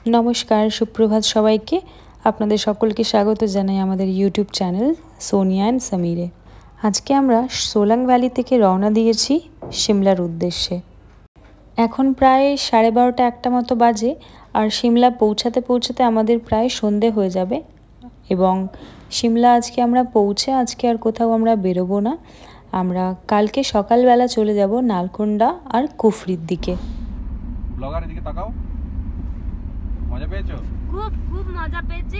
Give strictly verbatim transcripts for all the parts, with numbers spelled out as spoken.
নমস্কার, সুপ্রভাত সবাইকে। আপনাদের সকলকে স্বাগত জানাই আমাদের ইউটিউব চ্যানেল সোনিয়া অ্যান্ড সমীরে। আজকে আমরা সোলাং ভ্যালি থেকে রওনা দিয়েছি সিমলার উদ্দেশ্যে। এখন প্রায় সাড়ে বারোটা একটা মতো বাজে, আর সিমলা পৌঁছাতে পৌঁছাতে আমাদের প্রায় সন্ধে হয়ে যাবে। এবং সিমলা আজকে আমরা পৌঁছে আজকে আর কোথাও আমরা বেরোবো না। আমরা কালকে সকালবেলা চলে যাব নালকোন্ডা আর কুফরির দিকে। ব্লগারের দিকে তাকাও। মজা পেয়েছো? খুব খুব মজা পেয়েছি।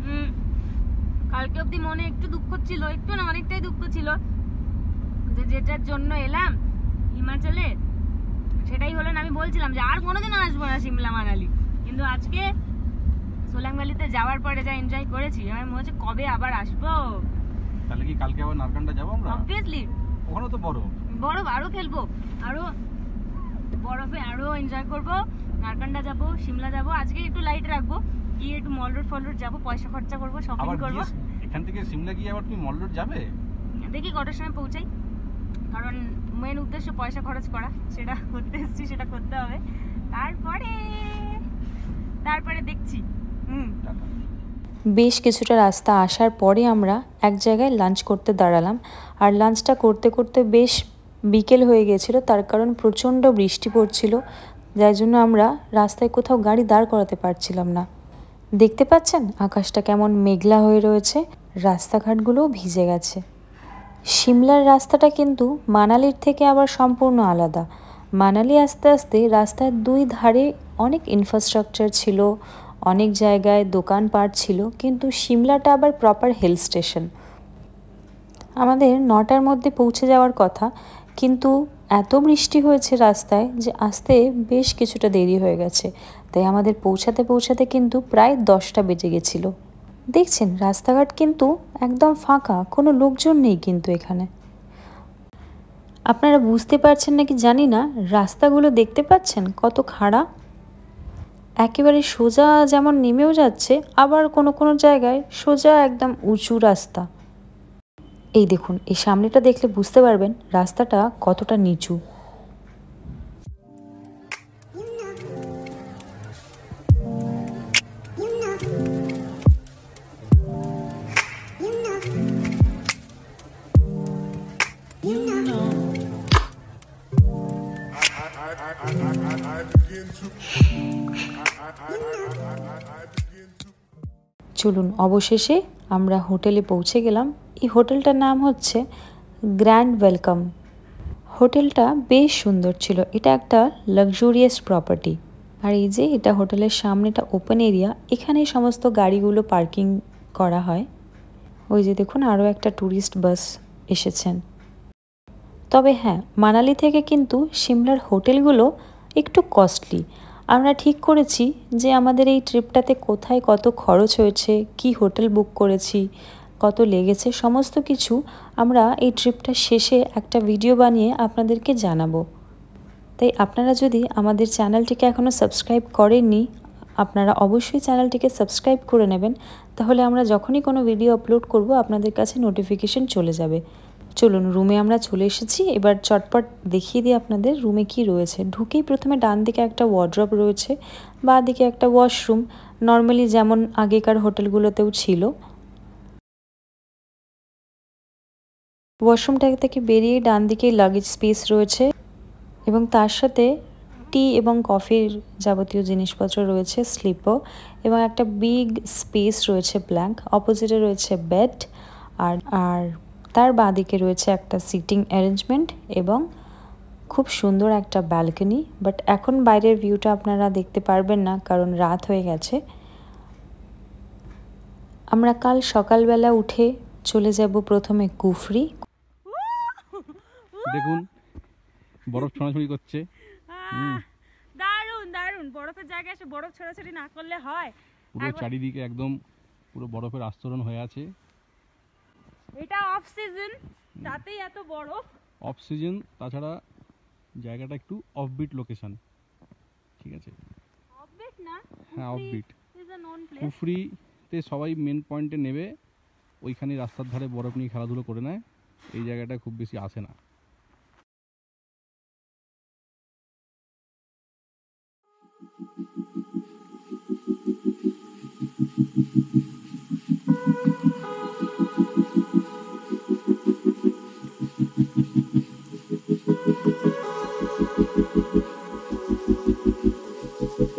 কালকে অবধি মনে একটু দুঃখ ছিল, একটু না অনেকটাই দুঃখ ছিল যে যেটার জন্য এলাম হিমাচলে সেটাই হলো না। আমি বলছিলাম যে আর কোনোদিন আসবো না সিমলা মানালি, কিন্তু আজকে সোলাং ভ্যালিতে যাওয়ার পরে যা এনজয় করেছি আমার মনে হচ্ছে কবে আবার আসবো। তাহলে কি কালকে আবার নারকান্ডা যাবো আমরা? অবভিয়াসলি। ওখানে তো বরফ বরফ আরো খেলবো, আরো বরফে আরো এনজয় করবো। নারকান্ডা যাবো, সিমলা যাবো। আজকে একটু লাইট রাখবো, গিয়ে একটু মল রোড ফল রোড যাবো, পয়সা খরচা করবো, শপিং করবো। এখান থেকে সিমলা গিয়ে আবার তুমি মল রোড যাবে? দেখি কটার সময় পৌঁছাই, কারণ মেন উদ্দেশ্য পয়সা খরচ করা, সেটা করতে এসেছি, সেটা করতে হবে। তারপরে তারপরে দেখছি। হুম বেশ কিছুটা রাস্তা আসার পরে আমরা এক জায়গায় লাঞ্চ করতে দাঁড়ালাম। আর লাঞ্চটা করতে করতে বেশ বিকেল হয়ে গেছিলো, তার কারণ প্রচণ্ড বৃষ্টি পড়ছিল, যার জন্য আমরা রাস্তায় কোথাও গাড়ি দাঁড় করাতে পারছিলাম না। দেখতে পাচ্ছেন আকাশটা কেমন মেঘলা হয়ে রয়েছে, রাস্তাঘাটগুলোও ভিজে গেছে। সিমলার রাস্তাটা কিন্তু মানালির থেকে আবার সম্পূর্ণ আলাদা। মানালি আস্তে আস্তে রাস্তার দুই ধারে অনেক ইনফ্রাস্ট্রাকচার ছিল, অনেক জায়গায় দোকানপাট ছিল, কিন্তু সিমলাটা আবার প্রপার হিল স্টেশন। আমাদের নটার মধ্যে পৌঁছে যাওয়ার কথা, কিন্তু এত বৃষ্টি হয়েছে রাস্তায় যে আসতে বেশ কিছুটা দেরি হয়ে গেছে। তাই আমাদের পৌঁছাতে পৌঁছাতে কিন্তু প্রায় দশটা বেজে গেছিলো। দেখছেন রাস্তাঘাট কিন্তু একদম ফাঁকা, কোনো লোকজন নেই কিন্তু এখানে। আপনারা বুঝতে পারছেন নাকি জানি না, রাস্তাগুলো দেখতে পাচ্ছেন কত খাড়া, একেবারে সোজা যেমন নেমেও যাচ্ছে, আবার কোনো কোনো জায়গায় সোজা একদম উঁচু রাস্তা। এই দেখুন, এই সামনেটা দেখলে বুঝতে পারবেন রাস্তাটা কতটা নিচু। চলুন, অবশেষে আমরা হোটেলে পৌঁছে গেলাম। এই হোটেলটার নাম হচ্ছে গ্র্যান্ড ওয়েলকাম। হোটেলটা বেশ সুন্দর ছিল, এটা একটা লাক্সুরিয়াস প্রপার্টি। আর এই যে এটা হোটেলের সামনেটা ওপেন এরিয়া, এখানে সমস্ত গাড়িগুলো পার্কিং করা হয়। ওই যে দেখুন আরও একটা ট্যুরিস্ট বাস এসেছেন। তবে হ্যাঁ, মানালি থেকে কিন্তু সিমলার হোটেলগুলো একটু কস্টলি। আমরা ঠিক করেছি যে আমাদের এই ট্রিপটাতে কোথায় কত খরচ হয়েছে, কি হোটেল বুক করেছি, কত লেগেছে, সমস্ত কিছু আমরা এই ট্রিপটা শেষে একটা ভিডিও বানিয়ে আপনাদেরকে জানাবো। তাই আপনারা যদি আমাদের চ্যানেলটিকে এখনও সাবস্ক্রাইব করেননি, আপনারা অবশ্যই চ্যানেলটিকে সাবস্ক্রাইব করে নেবেন, তাহলে আমরা যখনই কোনো ভিডিও আপলোড করব আপনাদের কাছে নোটিফিকেশন চলে যাবে। চলুন, রুমে আমরা চলে এসেছি। এবার চটপট দেখিয়ে দিই আপনাদের রুমে কি রয়েছে। ঢুকেই প্রথমে ডান দিকে একটা ওয়ার্ড্রপ রয়েছে, বাঁ দিকে একটা ওয়াশরুম, নর্মালি যেমন আগেকার হোটেলগুলোতেও ছিল। ওয়াশরুমটা থেকে বেরিয়ে ডান দিকে লাগেজ স্পেস রয়েছে, এবং তার সাথে টি এবং কফির যাবতীয় জিনিসপত্র রয়েছে, স্লিপও, এবং একটা বিগ স্পেস রয়েছে ব্ল্যাঙ্ক। অপোজিটে রয়েছে বেড, আর আর তার বাঁদিকে রয়েছে একটা সিটিং অ্যারেঞ্জমেন্ট এবং খুব সুন্দর একটা ব্যালকনি। বাট এখন বাইরের ভিউটা আপনারা দেখতে পারবেন না, কারণ রাত হয়ে গেছে। আমরা কাল সকালবেলা উঠে চলে যাব প্রথমে কুফরি। দেখুন বরফ ছোঁড়াছুঁড়ি করছে। দারুণ দারুণ, বরফের জায়গায় এসে বরফ ছোড়াছুড়ি না করলে হয়? পুরো চারিদিকে একদম পুরো বরফের আস্তরণ হয়ে আছে। এটা অফ সিজন, তাতেই এত বরফ। অফ সিজন, তাছাড়া জায়গাটা একটু অফবিট লোকেশন, ঠিক আছে? অফবিট না, হ্যাঁ offbeat. Is a known place. কুফরিতে সবাই মেন পয়েন্টে নেবে, ওইখানে রাস্তার ধারে বরফ নিয়ে খেলাধুলো করে নেয়। এই জায়গাটা খুব বেশি আসে না।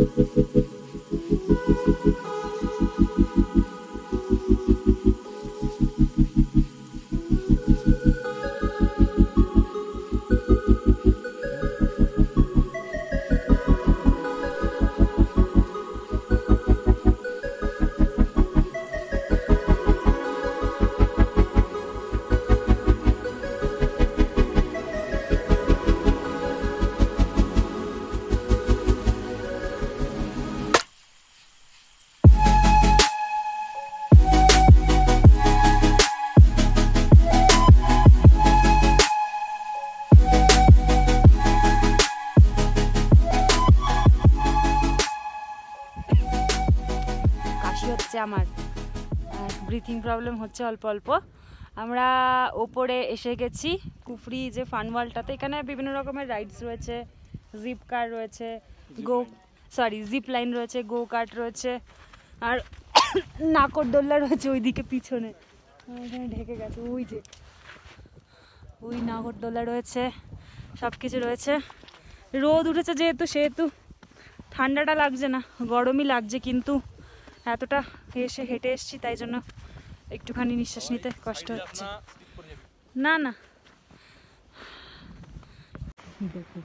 আমার ব্রিথিং প্রবলেম হচ্ছে অল্প অল্প। আমরা ওপরে এসে গেছি কুফরি যে ফানওয়ালটাতে। এখানে বিভিন্ন রকমের রাইডস রয়েছে, জিপ কার রয়েছে, গো সরি জিপ লাইন রয়েছে, গো কার্ট রয়েছে, আর নাকরদোল্লা রয়েছে ওইদিকে পিছনে, এখানে ঢেকে গেছে ওই যে ওই নাগরদোল্লা রয়েছে, সব কিছু রয়েছে। রোদ উঠেছে যেহেতু সেহেতু ঠান্ডাটা লাগছে না, গরমই লাগছে, কিন্তু এতটা এসে হেঁটে এসছি তাই জন্য একটুখানি নিঃশ্বাস নিতে কষ্ট হচ্ছে। না না দেখো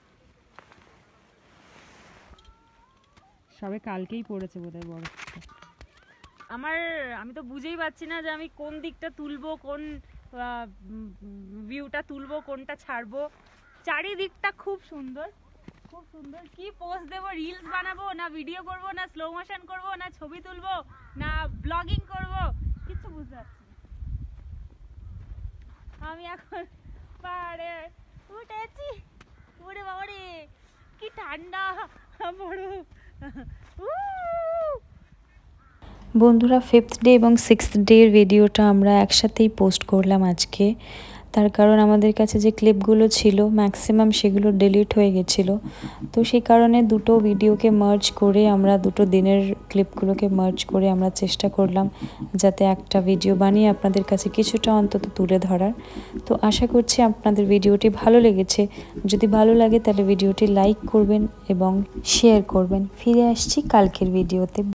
সবে কালকেই পড়েছে বোধহয় বরফটা। আমার আমি তো বুঝেই পাচ্ছি না যে আমি কোন দিকটা তুলবো, কোন ভিউটা তুলবো, কোনটা ছাড়বো। চারিদিকটা খুব সুন্দর, খুব সুন্দর। কি পোস্ট দেবো, রিলস বানাবো না ভিডিও করব না স্লো মোশন করব না ছবি তুলবো না ব্লগিং করব, কিছু বুঝতে পারছি না। আমি এখন পাহাড়ে উঠেছি, ওরে বাবা রে কি ঠান্ডা বড়। বন্ধুরা, ফিফথ ডে এবং সিক্সথ ডের ভিডিওটা আমরা একসাথেই পোস্ট করলাম আজকে। তার কারণ আমাদের কাছে যে ক্লিপগুলো ছিল ম্যাক্সিমাম সেগুলো ডিলিট হয়ে গেছিলো, তো সেই কারণে দুটো ভিডিওকে মার্জ করে আমরা দুটো দিনের ক্লিপগুলোকে মার্জ করে আমরা চেষ্টা করলাম যাতে একটা ভিডিও বানিয়ে আপনাদের কাছে কিছুটা অন্তত তুলে ধরার। তো আশা করছি আপনাদের ভিডিওটি ভালো লেগেছে। যদি ভালো লাগে তাহলে ভিডিওটি লাইক করবেন এবং শেয়ার করবেন। ফিরে আসছি কালকের ভিডিওতে।